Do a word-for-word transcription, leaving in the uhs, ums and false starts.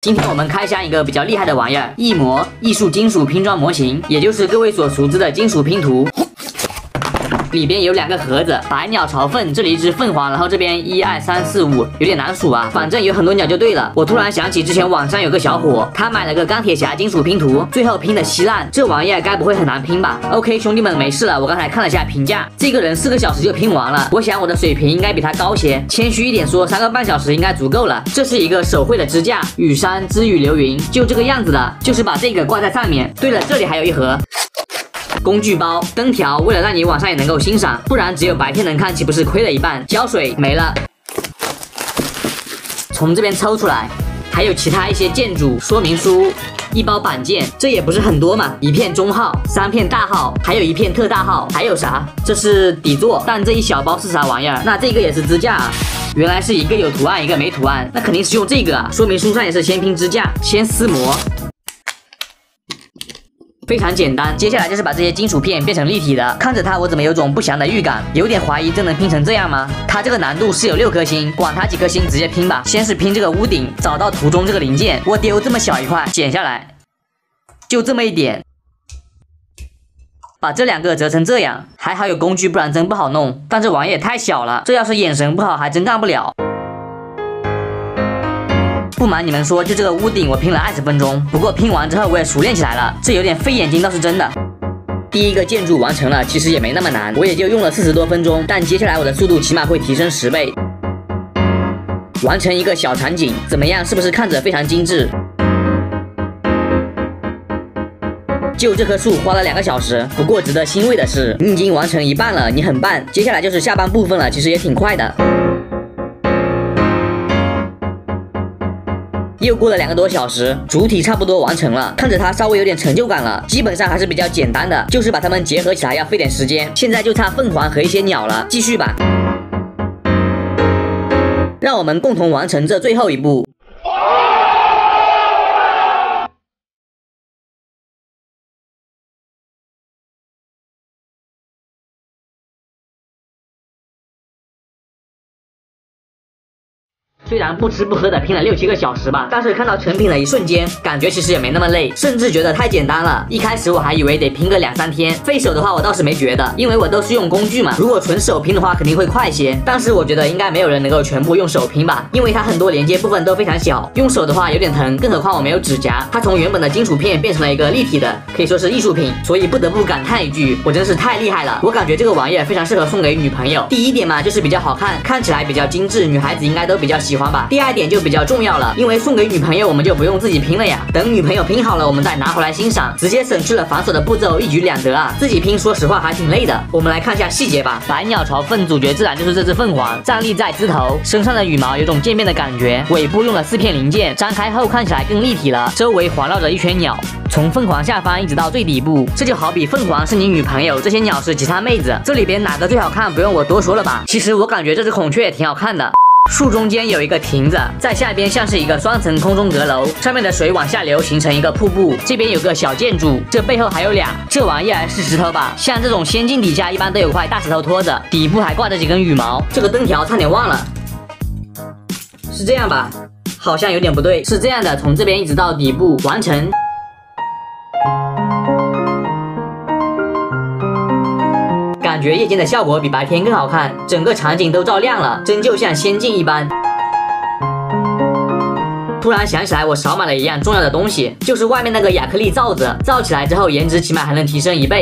今天我们开箱一个比较厉害的玩意儿——翼模艺术金属拼装模型，也就是各位所熟知的金属拼图。 里边有两个盒子，百鸟朝凤，这里一只凤凰，然后这边一二三四五，有点难数啊，反正有很多鸟就对了。我突然想起之前网上有个小伙，他买了个钢铁侠金属拼图，最后拼的稀烂，这玩意儿该不会很难拼吧 ？OK， 兄弟们没事了，我刚才看了下评价，这个人四个小时就拼完了，我想我的水平应该比他高些，谦虚一点说三个半小时应该足够了。这是一个手绘的支架，雨山织雨流云，就这个样子的，就是把这个挂在上面。对了，这里还有一盒。 工具包、灯条，为了让你晚上也能够欣赏，不然只有白天能看，岂不是亏了一半？胶水没了，从这边抽出来，还有其他一些建筑说明书，一包板件，这也不是很多嘛，一片中号，三片大号，还有一片特大号，还有啥？这是底座，但这一小包是啥玩意儿？那这个也是支架啊。 原来是一个有图案，一个没图案，那肯定是用这个啊。说明书上也是先拼支架，先撕膜。 非常简单，接下来就是把这些金属片变成立体的。看着它，我怎么有种不祥的预感？有点怀疑真能拼成这样吗？它这个难度是有六颗星，管它几颗星，直接拼吧。先是拼这个屋顶，找到图中这个零件，我丢这么小一块，剪下来，就这么一点，把这两个折成这样。还好有工具，不然真不好弄。但这玩意也太小了，这要是眼神不好，还真干不了。 不瞒你们说，就这个屋顶我拼了二十分钟，不过拼完之后我也熟练起来了，这有点费眼睛倒是真的。第一个建筑完成了，其实也没那么难，我也就用了四十多分钟，但接下来我的速度起码会提升十倍。完成一个小场景，怎么样？是不是看着非常精致？就这棵树花了两个小时，不过值得欣慰的是，你已经完成一半了，你很棒。接下来就是下半部分了，其实也挺快的。 又过了两个多小时，主体差不多完成了，看着它稍微有点成就感了。基本上还是比较简单的，就是把它们结合起来要费点时间。现在就差凤凰和一些鸟了，继续吧。让我们共同完成这最后一步。 虽然不吃不喝的拼了六七个小时吧，但是看到成品的一瞬间，感觉其实也没那么累，甚至觉得太简单了。一开始我还以为得拼个两三天，费手的话我倒是没觉得，因为我都是用工具嘛。如果纯手拼的话，肯定会快些。但是我觉得应该没有人能够全部用手拼吧，因为它很多连接部分都非常小，用手的话有点疼，更何况我没有指甲。它从原本的金属片变成了一个立体的，可以说是艺术品，所以不得不感叹一句，我真是太厉害了。我感觉这个玩意儿非常适合送给女朋友。第一点嘛，就是比较好看，看起来比较精致，女孩子应该都比较喜欢吧。第二点就比较重要了，因为送给女朋友我们就不用自己拼了呀，等女朋友拼好了，我们再拿回来欣赏，直接省去了繁琐的步骤，一举两得啊！自己拼说实话还挺累的。我们来看一下细节吧。百鸟朝凤，主角自然就是这只凤凰，站立在枝头，身上的羽毛有种渐变的感觉，尾部用了四片零件，张开后看起来更立体了，周围环绕着一圈鸟，从凤凰下方一直到最底部，这就好比凤凰是你女朋友，这些鸟是其他妹子，这里边哪个最好看不用我多说了吧？其实我感觉这只孔雀也挺好看的。 树中间有一个亭子，在下边像是一个双层空中阁楼，上面的水往下流，形成一个瀑布。这边有个小建筑，这背后还有俩。这玩意儿是石头吧？像这种仙境底下一般都有块大石头托着，底部还挂着几根羽毛。这个灯条差点忘了，是这样吧？好像有点不对，是这样的，从这边一直到底部完成。 感觉夜间的效果比白天更好看，整个场景都照亮了，真就像仙境一般。突然想起来，我少买了一样重要的东西，就是外面那个亚克力罩子，罩起来之后颜值起码还能提升一倍。